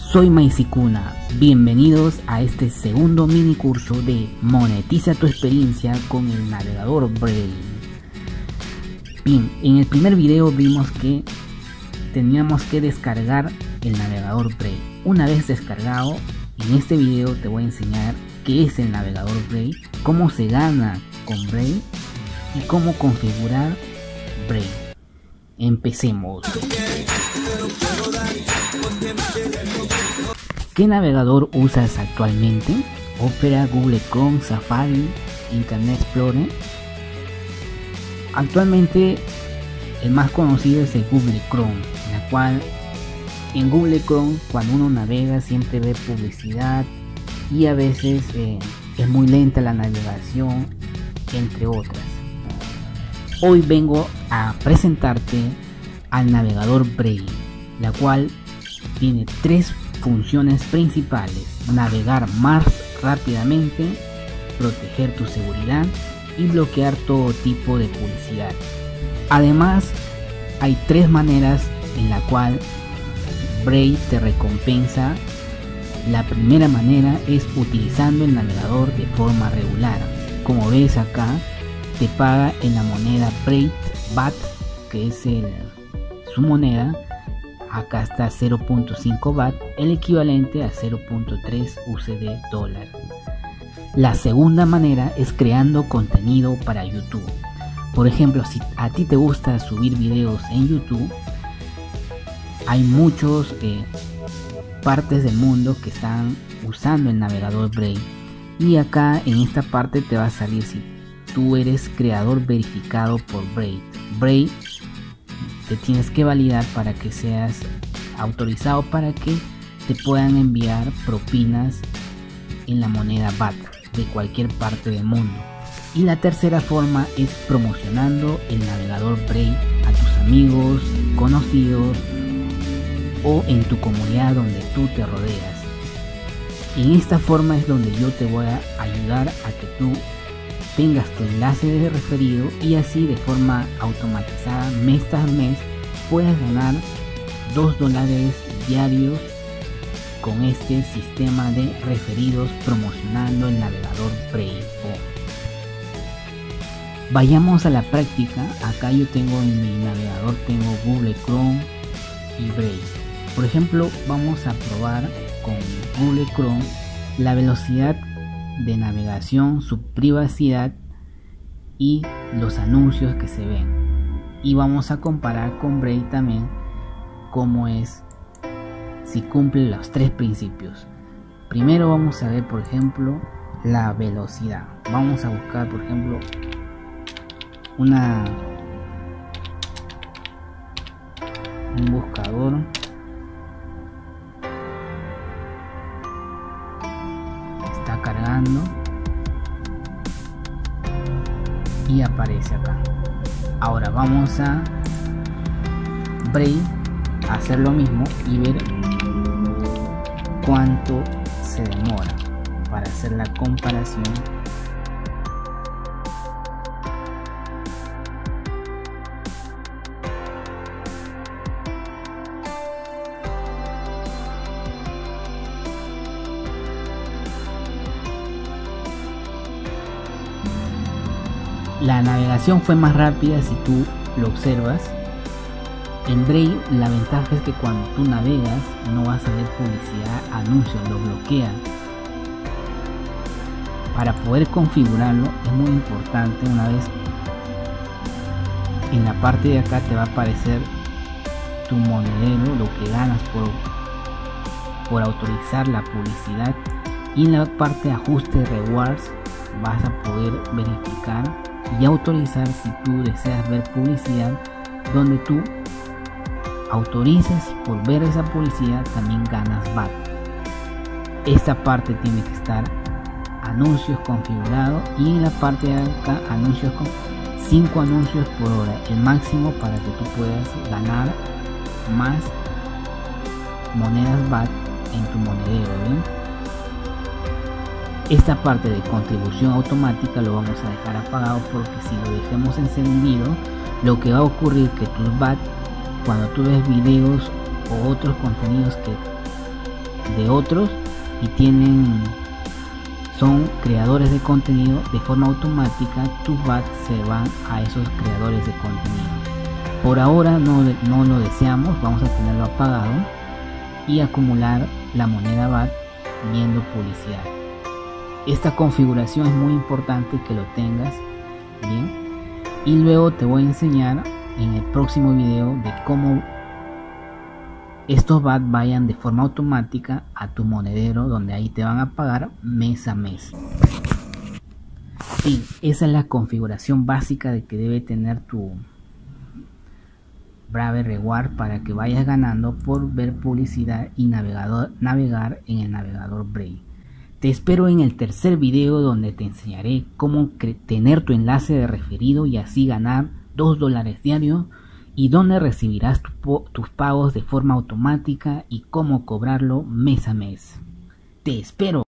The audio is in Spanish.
Soy Maicicuna, bienvenidos a este segundo mini curso de Monetiza tu experiencia con el navegador Brave. Bien, en el primer video vimos que teníamos que descargar el navegador Brave. Una vez descargado, en este video te voy a enseñar qué es el navegador Brave, cómo se gana con Brave y cómo configurar Brave. Empecemos. ¿Qué navegador usas actualmente? Opera, Google Chrome, Safari, Internet Explorer. Actualmente el más conocido es el Google Chrome, la cual en Google Chrome cuando uno navega siempre ve publicidad y a veces es muy lenta la navegación, entre otras. Hoy vengo a presentarte al navegador Brave, la cual tiene tres funciones principales: navegar más rápidamente, proteger tu seguridad y bloquear todo tipo de publicidad. Además, hay tres maneras en la cual Brave te recompensa. La primera manera es utilizando el navegador de forma regular. Como ves acá, te paga en la moneda Brave BAT, que es su moneda. Acá está 0.5 BAT, el equivalente a 0.3 USD dólar. La segunda manera es creando contenido para YouTube. Por ejemplo, si a ti te gusta subir videos en YouTube, hay muchos partes del mundo que están usando el navegador Brave, y acá en esta parte te va a salir si tú eres creador verificado por Brave. Brave te tienes que validar para que seas autorizado para que te puedan enviar propinas en la moneda BAT de cualquier parte del mundo. Y la tercera forma es promocionando el navegador Brave a tus amigos, conocidos o en tu comunidad donde tú te rodeas. En esta forma es donde yo te voy a ayudar a que tú tengas tu enlace de referido y así de forma automatizada mes tras mes puedas ganar $2 diarios con este sistema de referidos promocionando el navegador Brave. Vayamos a la práctica. Acá yo tengo en mi navegador, tengo Google Chrome y Brave. Por ejemplo, vamos a probar con Google Chrome la velocidad de navegación, su privacidad y los anuncios que se ven, y vamos a comparar con Brave también cómo es, si cumple los tres principios. Primero vamos a ver, por ejemplo, la velocidad. Vamos a buscar, por ejemplo, un buscador. Está cargando y aparece acá. Ahora vamos a Brave a hacer lo mismo y ver cuánto se demora para hacer la comparación. La navegación fue más rápida si tú lo observas. En Brave la ventaja es que cuando tú navegas no vas a ver publicidad, anuncios, lo bloquea. Para poder configurarlo es muy importante, una vez en la parte de acá te va a aparecer tu monedero, lo que ganas por autorizar la publicidad, y en la parte de ajuste rewards vas a poder verificar y autorizar si tú deseas ver publicidad, donde tú autorices por ver esa publicidad también ganas BAT. Esta parte tiene que estar anuncios configurado, y en la parte de acá anuncios con 5 anuncios por hora, el máximo para que tú puedas ganar más monedas BAT en tu monedero. ¿Bien? Esta parte de contribución automática lo vamos a dejar apagado, porque si lo dejemos encendido, lo que va a ocurrir es que tus BAT, cuando tú ves videos o otros contenidos que de otros y son creadores de contenido, de forma automática tus BAT se van a esos creadores de contenido. Por ahora no lo deseamos, vamos a tenerlo apagado y acumular la moneda BAT viendo publicidad. Esta configuración es muy importante que lo tengas bien, y luego te voy a enseñar en el próximo video de cómo estos BAT vayan de forma automática a tu monedero, donde ahí te van a pagar mes a mes. Sí, esa es la configuración básica de que debe tener tu Brave Reward para que vayas ganando por ver publicidad y navegar en el navegador Brave. Te espero en el tercer video, donde te enseñaré cómo tener tu enlace de referido y así ganar $2 diarios, y donde recibirás tus pagos de forma automática y cómo cobrarlo mes a mes. Te espero.